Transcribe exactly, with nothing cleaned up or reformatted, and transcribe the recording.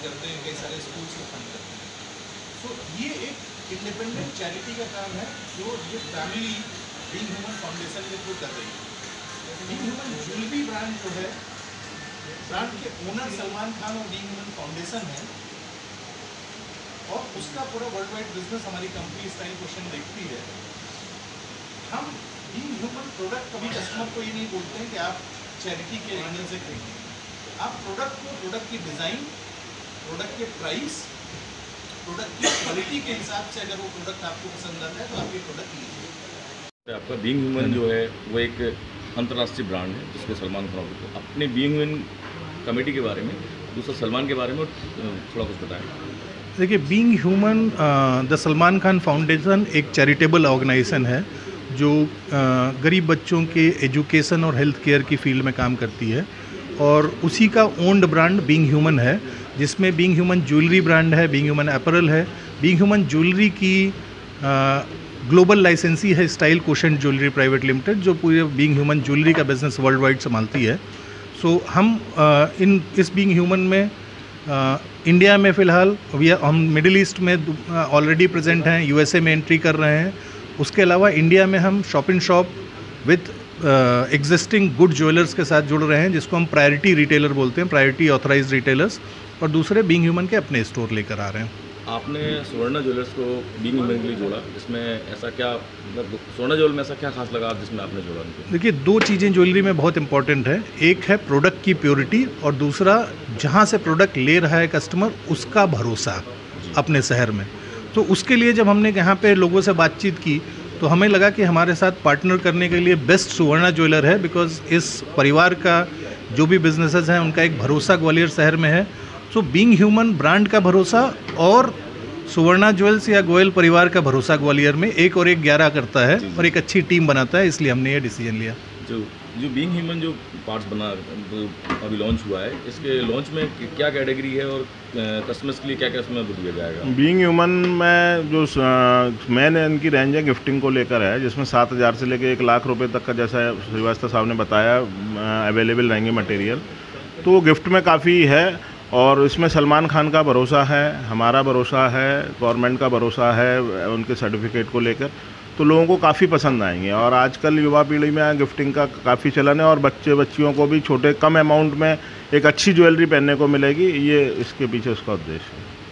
करते हैं, कई सारे स्कूल्स को फंड करते हैं। तो ये एक इंडिपेंडेंट चैरिटी का काम है जो ये फैमिली बीइंग ह्यूमन फाउंडेशन के थ्रू कर रही है। बीइंग ह्यूमन ज्वेलरी ब्रांड जो है, ब्रांड के ओनर सलमान खान और बीइंग ह्यूमन फाउंडेशन है, और उसका पूरा वर्ल्ड वाइड बिजनेस हमारी कंपनी स्टाइल क्वेश्चन देखती है। हम बीइंग ह्यूमन प्रोडक्ट कभी कस्टमर को ये नहीं बोलते हैं कि आप चैरिटी के एंगल से खरीदें। आप प्रोडक्ट को, प्रोडक्ट की डिज़ाइन, प्रोडक्ट के प्राइस, प्रोडक्ट की क्वालिटी के हिसाब से अगर वो प्रोडक्ट आपको पसंद आता है तो आप ये प्रोडक्ट लीजिए। आपका बीइंग ह्यूमन जो है वो एक अंतर्राष्ट्रीय ब्रांड है जिसमें सलमान खान को अपने बीइंग ह्यूमन कमेटी के बारे में, दूसरा सलमान के बारे में थोड़ा कुछ बताएं। देखिए, Being Human the Salman Khan Foundation एक चैरिटेबल ऑर्गेनाइजेशन है जो uh, गरीब बच्चों के एजुकेशन और हेल्थ केयर की फील्ड में काम करती है, और उसी का ओन्ड ब्रांड बीइंग ह्यूमन है, जिसमें बीइंग ह्यूमन ज्वेलरी ब्रांड है, बीइंग ह्यूमन अपैरल है। बीइंग ह्यूमन ज्वेलरी की ग्लोबल लाइसेंसी है Style Quotient jewellery private limited, जो पूरे बीइंग ह्यूमन ज्वेलरी का बिजनेस वर्ल्ड वाइड संभालती है। सो so, हम uh, इन इस बीइंग ह्यूमन में uh, इंडिया में फ़िलहाल हम मिडिल ईस्ट में ऑलरेडी प्रेजेंट हैं, यूएसए में एंट्री कर रहे हैं। उसके अलावा इंडिया में हम shop in shop with existing good jewellers के साथ जुड़ रहे हैं, जिसको हम प्रायोरिटी रिटेलर बोलते हैं, प्रायोरिटी ऑथराइज्ड रिटेलर्स, और दूसरे बीइंग ह्यूमन के अपने स्टोर लेकर आ रहे हैं। आपने सुवर्णा ज्वेलर्स को बीइंग ह्यूमन के लिए जोड़ा, इसमें ऐसा क्या, मतलब सुवर्णा ज्वेलर में ऐसा क्या खास लगा जिसमें आपने जोड़ा उनको? देखिए, दो चीज़ें ज्वेलरी में बहुत इंपॉर्टेंट है। एक है प्रोडक्ट की प्योरिटी, और दूसरा जहाँ से प्रोडक्ट ले रहा है कस्टमर उसका भरोसा अपने शहर में। तो उसके लिए जब हमने यहाँ पे लोगों से बातचीत की तो हमें लगा कि हमारे साथ पार्टनर करने के लिए बेस्ट सुवर्णा ज्वेलर है, बिकॉज इस परिवार का जो भी बिजनेसेस हैं उनका एक भरोसा ग्वालियर शहर में है। सो बीइंग ह्यूमन ब्रांड का भरोसा और सुवर्णा ज्वेल्स या गोयल परिवार का भरोसा ग्वालियर में एक और एक ग्यारह करता है और एक अच्छी टीम बनाता है, इसलिए हमने ये डिसीजन लिया। जो जो बीइंग ह्यूमन जो पार्ट्स बना अभी लॉन्च हुआ है, इसके लॉन्च में क्या कैटेगरी है और कस्टमर्स के लिए क्या क्या इसमें दिया जाएगा? बीइंग ह्यूमन में जो मेन इनकी रेंज है गिफ्टिंग को लेकर है, जिसमें सात हज़ार से लेकर एक लाख रुपए तक का, जैसा श्रीवास्तव साहब ने बताया, अवेलेबल रहेंगे मटेरियल। तो वो गिफ्ट में काफ़ी है, और इसमें सलमान खान का भरोसा है, हमारा भरोसा है, गवर्नमेंट का भरोसा है उनके सर्टिफिकेट को लेकर, तो लोगों को काफ़ी पसंद आएंगे। और आजकल युवा पीढ़ी में गिफ्टिंग का काफ़ी चलन है, और बच्चे बच्चियों को भी छोटे कम अमाउंट में एक अच्छी ज्वेलरी पहनने को मिलेगी, ये इसके पीछे उसका उद्देश्य है।